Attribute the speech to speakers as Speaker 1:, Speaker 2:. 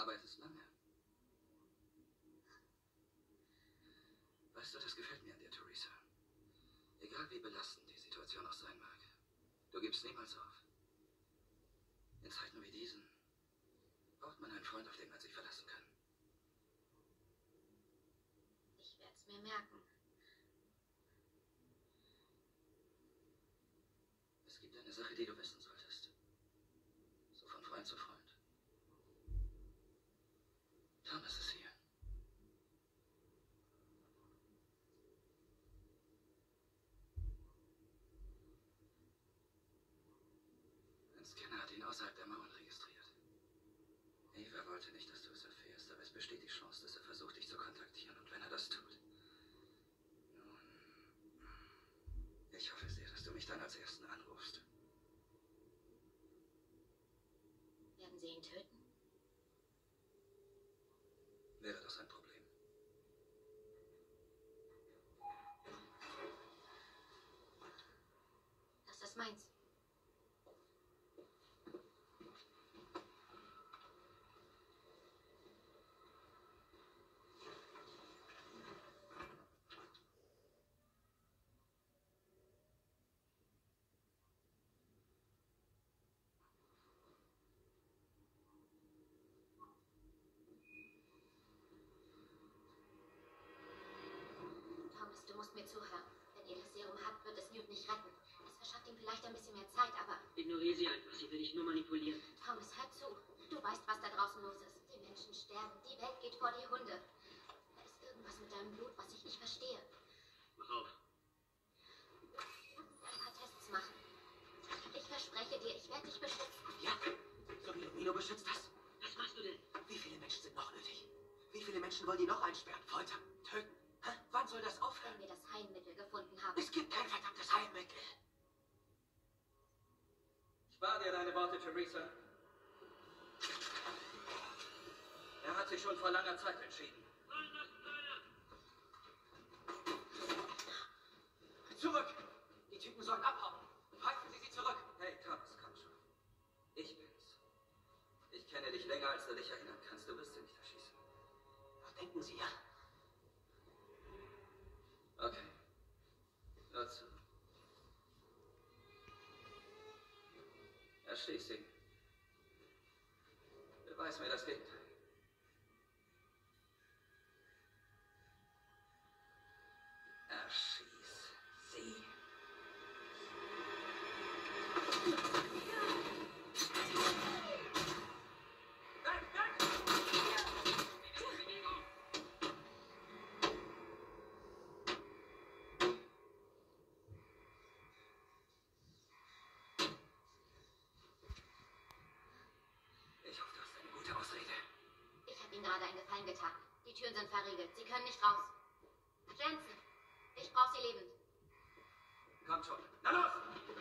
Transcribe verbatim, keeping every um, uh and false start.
Speaker 1: arbeitest lange. Weißt du, das gefällt mir an dir, Theresa. Egal wie belastend die Situation auch sein mag. Du gibst niemals auf. In Zeiten wie diesen braucht man einen Freund, auf den man sich verlassen kann.
Speaker 2: Ich werde es mir merken.
Speaker 1: Es gibt eine Sache, die du wissen solltest. So von Freund zu Freund. Thomas ist hier. Ein Scanner hat ihn außerhalb der Mauern registriert. Eva wollte nicht, dass du es erfährst, aber es besteht die Chance, dass er versucht, dich zu kontaktieren. Und wenn er das tut... Nun... Ich hoffe sehr, dass du mich dann als Ersten anrufst.
Speaker 2: Werden Sie ihn töten?
Speaker 1: Wäre das ein Problem?
Speaker 2: Das ist meins. Thomas, du musst mir zuhören. Wenn ihr das Serum habt, wird es Newt nicht retten. Es verschafft ihm vielleicht ein bisschen mehr Zeit, aber...
Speaker 3: Ignoriere sie einfach, sie will dich nur manipulieren.
Speaker 2: Thomas, hör zu. Du weißt, was da draußen los ist. Die Menschen sterben, die Welt geht vor die Hunde. Da ist irgendwas mit deinem Blut, was ich nicht verstehe.
Speaker 3: Mach auf.
Speaker 2: Ein paar Tests machen. Ich verspreche dir, ich werde dich beschützen.
Speaker 4: Ja, so wie Lumino beschützt das.
Speaker 3: Was machst du denn?
Speaker 4: Wie viele Menschen sind noch nötig? Wie viele Menschen wollen die noch einsperren, foltern, töten? Hä? Wann soll das aufhören?
Speaker 2: Wenn wir das Heilmittel gefunden haben.
Speaker 4: Es gibt kein verdammtes Heilmittel.
Speaker 1: Spar dir deine Worte, Theresa. Er hat sich schon vor langer Zeit entschieden.
Speaker 4: Zurück! Die Typen sollen abhauen. Halten Sie sie zurück.
Speaker 1: Hey, Thomas, komm schon. Ich bin's. Ich kenne dich länger, als du dich erinnern kannst. Du wirst sie nicht erschießen.
Speaker 4: Was denken Sie, ja?
Speaker 1: Okay. Hör zu. Erschieß ihn. Beweis mir das Gegenteil. Erschieß sie. Ich hoffe, du hast eine gute Ausrede.
Speaker 2: Ich habe Ihnen gerade einen Gefallen getan. Die Türen sind verriegelt. Sie können nicht raus. Jensen, ich brauche Sie lebend.
Speaker 1: Kommt schon. Na los!